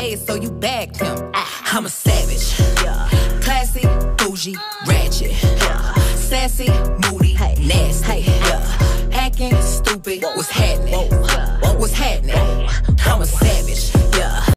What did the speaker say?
bad, so you bagged him. I'm a savage, classy, bougie, ratchet, sassy, moody, nasty, acting stupid. What's happening? What's happening? I'm a savage.